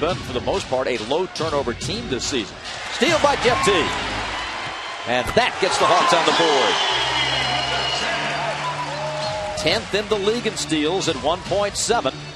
been, for the most part, a low turnover team this season. Steal by Jeff Teague. And that gets the Hawks on the board. 10th in the league in steals at 1.7.